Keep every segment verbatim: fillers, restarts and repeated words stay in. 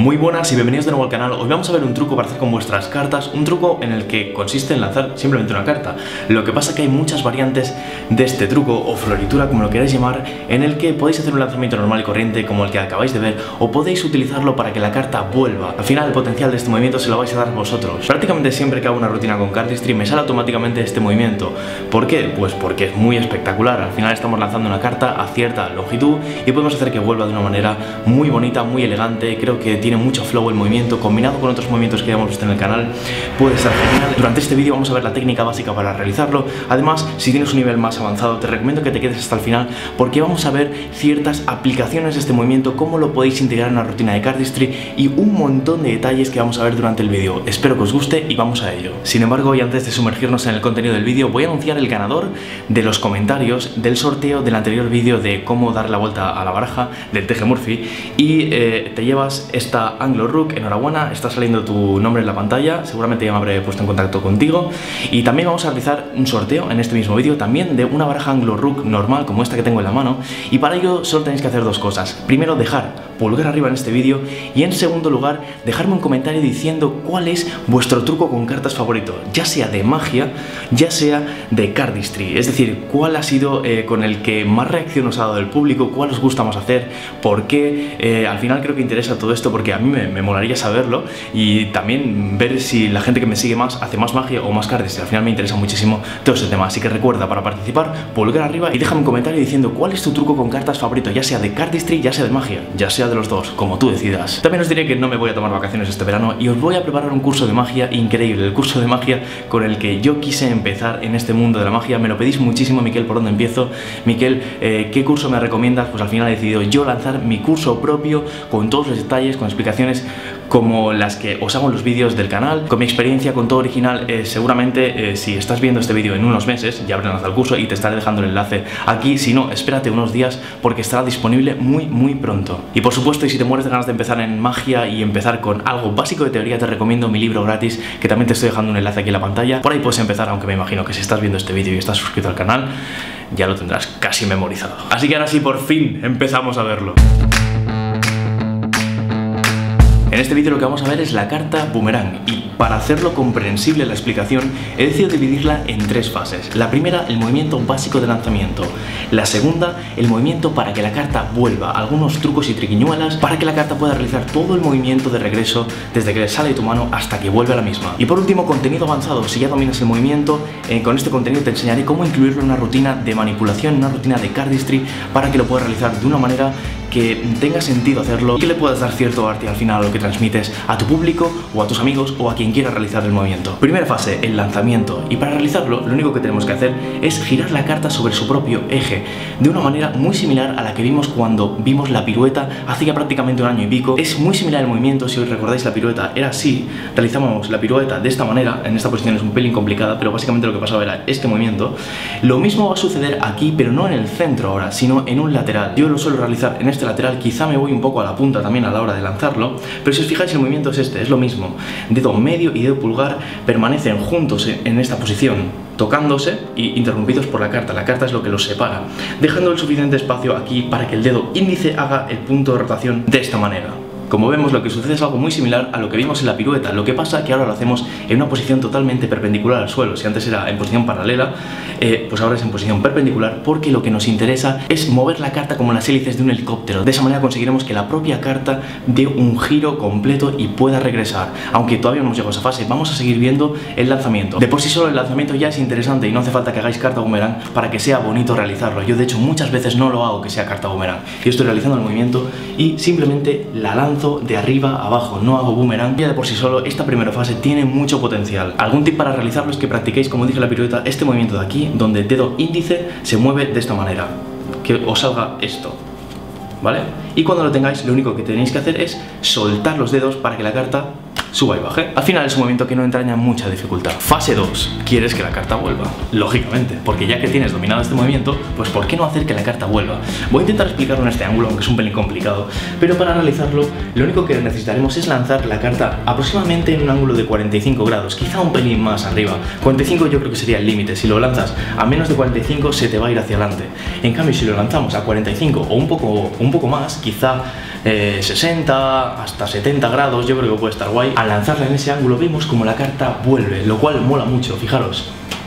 Muy buenas y bienvenidos de nuevo al canal. Hoy vamos a ver un truco para hacer con vuestras cartas, un truco en el que consiste en lanzar simplemente una carta. Lo que pasa es que hay muchas variantes de este truco o floritura, como lo queráis llamar, en el que podéis hacer un lanzamiento normal y corriente como el que acabáis de ver, o podéis utilizarlo para que la carta vuelva. Al final el potencial de este movimiento se lo vais a dar vosotros. Prácticamente siempre que hago una rutina con Cardistry me sale automáticamente este movimiento. ¿Por qué? Pues porque es muy espectacular. Al final estamos lanzando una carta a cierta longitud y podemos hacer que vuelva de una manera muy bonita, muy elegante. Creo que tiene mucho flow el movimiento, combinado con otros movimientos que ya hemos visto en el canal, puede estar genial. Durante este vídeo vamos a ver la técnica básica para realizarlo. Además, si tienes un nivel más avanzado, te recomiendo que te quedes hasta el final, porque vamos a ver ciertas aplicaciones de este movimiento, cómo lo podéis integrar en una rutina de Cardistry y un montón de detalles que vamos a ver durante el vídeo. Espero que os guste y vamos a ello. Sin embargo, y antes de sumergirnos en el contenido del vídeo, voy a anunciar el ganador de los comentarios del sorteo del anterior vídeo de cómo dar la vuelta a la baraja del T G Murphy, y eh, te llevas esta Anglo Rook. Enhorabuena, está saliendo tu nombre en la pantalla, seguramente ya me habré puesto en contacto contigo. Y también vamos a realizar un sorteo en este mismo vídeo también de una baraja Anglo Rook normal como esta que tengo en la mano, y para ello solo tenéis que hacer dos cosas. Primero, dejar pulgar arriba en este vídeo, y en segundo lugar, dejarme un comentario diciendo cuál es vuestro truco con cartas favorito, ya sea de magia, ya sea de Cardistry. Es decir, cuál ha sido eh, con el que más reacción os ha dado el público, cuál os gusta más hacer, por qué. Eh, al final creo que interesa todo esto porque a mí me, me molaría saberlo, y también ver si la gente que me sigue más hace más magia o más Cardistry. Al final me interesa muchísimo todo ese tema, así que recuerda, para participar, pulgar arriba y déjame un comentario diciendo cuál es tu truco con cartas favorito, ya sea de Cardistry, ya sea de magia, ya sea de los dos, como tú decidas. También os diré que no me voy a tomar vacaciones este verano y os voy a preparar un curso de magia increíble, el curso de magia con el que yo quise empezar en este mundo de la magia. Me lo pedís muchísimo: Miquel, ¿por dónde empiezo? Miquel, eh, ¿qué curso me recomiendas? Pues al final he decidido yo lanzar mi curso propio, con todos los detalles, con explicaciones como las que os hago en los vídeos del canal, con mi experiencia, con todo original. Eh, seguramente eh, si estás viendo este vídeo en unos meses ya habré lanzado el curso y te estaré dejando el enlace aquí. Si no, espérate unos días porque estará disponible muy muy pronto. Y por supuesto, y si te mueres de ganas de empezar en magia y empezar con algo básico de teoría, te recomiendo mi libro gratis, que también te estoy dejando un enlace aquí en la pantalla. Por ahí puedes empezar, aunque me imagino que si estás viendo este vídeo y estás suscrito al canal ya lo tendrás casi memorizado. Así que ahora sí, por fin empezamos a verlo. En este vídeo lo que vamos a ver es la carta Boomerang, y para hacerlo comprensible la explicación he decidido dividirla en tres fases. La primera, el movimiento básico de lanzamiento. La segunda, el movimiento para que la carta vuelva, algunos trucos y triquiñuelas para que la carta pueda realizar todo el movimiento de regreso desde que le sale de tu mano hasta que vuelve a la misma. Y por último, contenido avanzado. Si ya dominas el movimiento, eh, con este contenido te enseñaré cómo incluirlo en una rutina de manipulación, en una rutina de Cardistry, para que lo puedas realizar de una manera que tenga sentido hacerlo y que le puedas dar cierto arte al final a lo que transmites a tu público o a tus amigos o a quien quiera realizar el movimiento. Primera fase, el lanzamiento, y para realizarlo lo único que tenemos que hacer es girar la carta sobre su propio eje de una manera muy similar a la que vimos cuando vimos la pirueta hace ya prácticamente un año y pico. Es muy similar el movimiento. Si os recordáis, la pirueta era así, realizábamos la pirueta de esta manera. En esta posición es un pelín complicada, pero básicamente lo que pasaba era este movimiento. Lo mismo va a suceder aquí, pero no en el centro ahora, sino en un lateral. Yo lo suelo realizar en este lateral, quizá me voy un poco a la punta también a la hora de lanzarlo, pero si os fijáis el movimiento es este, es lo mismo. Dedo medio y dedo pulgar permanecen juntos en esta posición, tocándose y interrumpidos por la carta. La carta es lo que los separa, dejando el suficiente espacio aquí para que el dedo índice haga el punto de rotación de esta manera. Como vemos, lo que sucede es algo muy similar a lo que vimos en la pirueta. Lo que pasa es que ahora lo hacemos en una posición totalmente perpendicular al suelo. Si antes era en posición paralela, eh, pues ahora es en posición perpendicular, porque lo que nos interesa es mover la carta como las hélices de un helicóptero. De esa manera conseguiremos que la propia carta dé un giro completo y pueda regresar. Aunque todavía no hemos llegado a esa fase, vamos a seguir viendo el lanzamiento. De por sí solo el lanzamiento ya es interesante y no hace falta que hagáis carta boomerang para que sea bonito realizarlo. Yo de hecho muchas veces no lo hago que sea carta boomerang. Yo estoy realizando el movimiento y simplemente la lanzo de arriba a abajo, no hago boomerang. Ya de por sí solo esta primera fase tiene mucho potencial. Algún tip para realizarlo es que practiquéis, como dije en la pirueta, este movimiento de aquí, donde el dedo índice se mueve de esta manera, que os salga esto, ¿vale? Y cuando lo tengáis, lo único que tenéis que hacer es soltar los dedos para que la carta suba y baje. Al final es un movimiento que no entraña mucha dificultad. Fase dos. ¿Quieres que la carta vuelva? Lógicamente, porque ya que tienes dominado este movimiento, pues ¿por qué no hacer que la carta vuelva? Voy a intentar explicarlo en este ángulo, aunque es un pelín complicado, pero para realizarlo lo único que necesitaremos es lanzar la carta aproximadamente en un ángulo de cuarenta y cinco grados, quizá un pelín más arriba. cuarenta y cinco yo creo que sería el límite. Si lo lanzas a menos de cuarenta y cinco se te va a ir hacia adelante. En cambio, si lo lanzamos a cuarenta y cinco o un poco, un poco más, quizá eh, sesenta hasta setenta grados, yo creo que puede estar guay. Al lanzarla en ese ángulo vemos como la carta vuelve, lo cual mola mucho. Fijaros,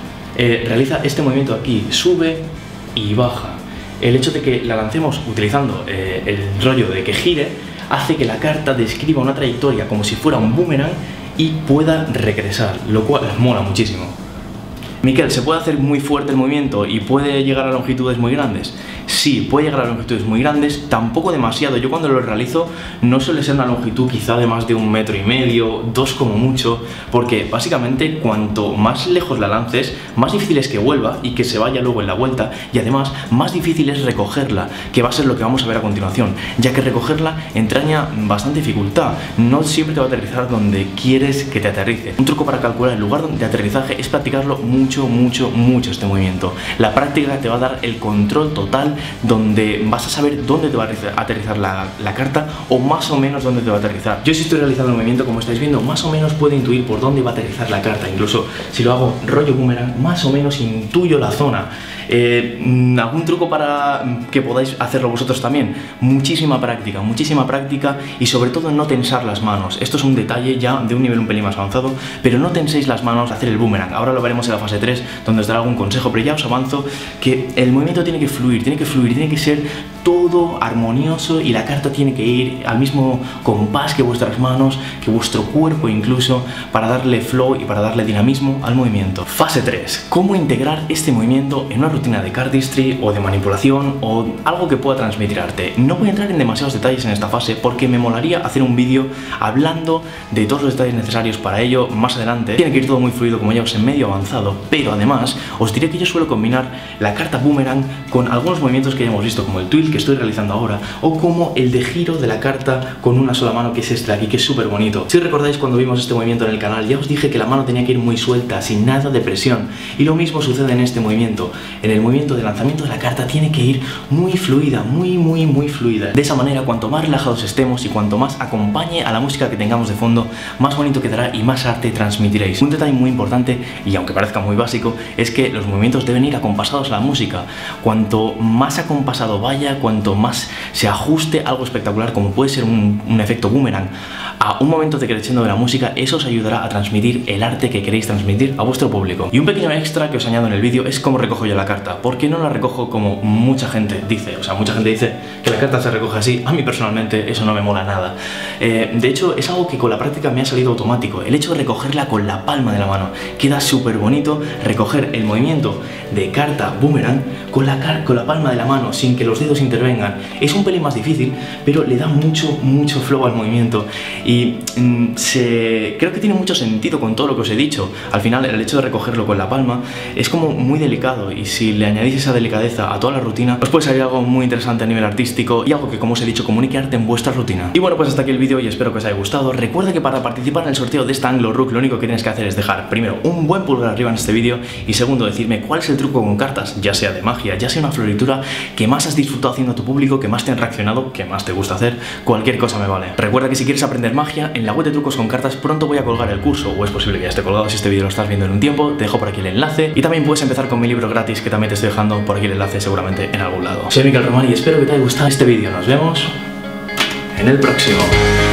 eh, realiza este movimiento aquí, sube y baja. El hecho de que la lancemos utilizando eh, el rollo de que gire hace que la carta describa una trayectoria como si fuera un boomerang y pueda regresar, lo cual mola muchísimo. Miquel, ¿se puede hacer muy fuerte el movimiento y puede llegar a longitudes muy grandes? Sí, puede llegar a longitudes muy grandes, tampoco demasiado. Yo cuando lo realizo no suele ser una longitud quizá de más de un metro y medio, dos como mucho, porque básicamente cuanto más lejos la lances, más difícil es que vuelva y que se vaya luego en la vuelta, y además más difícil es recogerla, que va a ser lo que vamos a ver a continuación, ya que recogerla entraña bastante dificultad. No siempre te va a aterrizar donde quieres que te aterrice. Un truco para calcular el lugar de aterrizaje es practicarlo mucho, mucho, mucho este movimiento. La práctica te va a dar el control total, donde vas a saber dónde te va a aterrizar la, la carta, o más o menos dónde te va a aterrizar. Yo, si estoy realizando el movimiento como estáis viendo, más o menos puedo intuir por dónde va a aterrizar la carta. Incluso si lo hago rollo boomerang, más o menos intuyo la zona. Eh, ¿Algún truco para que podáis hacerlo vosotros también? Muchísima práctica, muchísima práctica, y sobre todo no tensar las manos. Esto es un detalle ya de un nivel un pelín más avanzado, pero no tenséis las manos a hacer el boomerang. Ahora lo veremos en la fase tres, donde os daré algún consejo, pero ya os avanzo que el movimiento tiene que fluir, tiene que fluir, tiene que ser todo armonioso, y la carta tiene que ir al mismo compás que vuestras manos, que vuestro cuerpo incluso, para darle flow y para darle dinamismo al movimiento. Fase tres. ¿Cómo integrar este movimiento en una rutina de cardistry o de manipulación o algo que pueda transmitir arte? No voy a entrar en demasiados detalles en esta fase porque me molaría hacer un vídeo hablando de todos los detalles necesarios para ello más adelante. Tiene que ir todo muy fluido, como ya os en medio avanzado, pero además os diré que yo suelo combinar la carta boomerang con algunos movimientos que ya hemos visto, como el twirl que estoy realizando ahora, o como el de giro de la carta con una sola mano, que es este de aquí, que es súper bonito. Si recordáis, cuando vimos este movimiento en el canal, ya os dije que la mano tenía que ir muy suelta, sin nada de presión, y lo mismo sucede en este movimiento. En el movimiento de lanzamiento de la carta tiene que ir muy fluida, muy muy muy fluida. De esa manera, cuanto más relajados estemos y cuanto más acompañe a la música que tengamos de fondo, más bonito quedará y más arte transmitiréis. Un detalle muy importante, y aunque parezca muy básico, es que los movimientos deben ir acompasados a la música. Cuanto más acompasado vaya, cuanto más se ajuste algo espectacular, como puede ser un, un efecto boomerang, a un momento de crescendo de la música, eso os ayudará a transmitir el arte que queréis transmitir a vuestro público. Y un pequeño extra que os añado en el vídeo es cómo recojo yo la carta. ¿Por qué no la recojo como mucha gente dice? O sea, mucha gente dice que la carta se recoge así. A mí personalmente eso no me mola nada. Eh, de hecho, es algo que con la práctica me ha salido automático. El hecho de recogerla con la palma de la mano. Queda súper bonito recoger el movimiento de carta boomerang con la, con la palma de la mano, sin que los dedos intervengan. Es un pelín más difícil, pero le da mucho, mucho flow al movimiento. Y mmm, se... creo que tiene mucho sentido con todo lo que os he dicho. Al final, el hecho de recogerlo con la palma es como muy delicado, y si le añadís esa delicadeza a toda la rutina, os puede salir algo muy interesante a nivel artístico, y algo que, como os he dicho, comunique arte en vuestra rutina. Y bueno, pues hasta aquí el vídeo, y espero que os haya gustado. Recuerda que para participar en el sorteo de esta Anglo Rook, lo único que tienes que hacer es dejar primero un buen pulgar arriba en este vídeo, y segundo, decirme cuál es el truco con cartas, ya sea de magia, ya sea una floritura, que más has disfrutado haciendo a tu público, que más te han reaccionado, que más te gusta hacer. Cualquier cosa me vale. Recuerda que si quieres aprender magia, en la web de trucos con cartas pronto voy a colgar el curso, o es posible que ya esté colgado si este vídeo lo estás viendo en un tiempo. Te dejo por aquí el enlace, y también puedes empezar con mi libro gratis, que también te estoy dejando por aquí el enlace seguramente en algún lado. Soy Miquel Román y espero que te haya gustado este vídeo. Nos vemos en el próximo.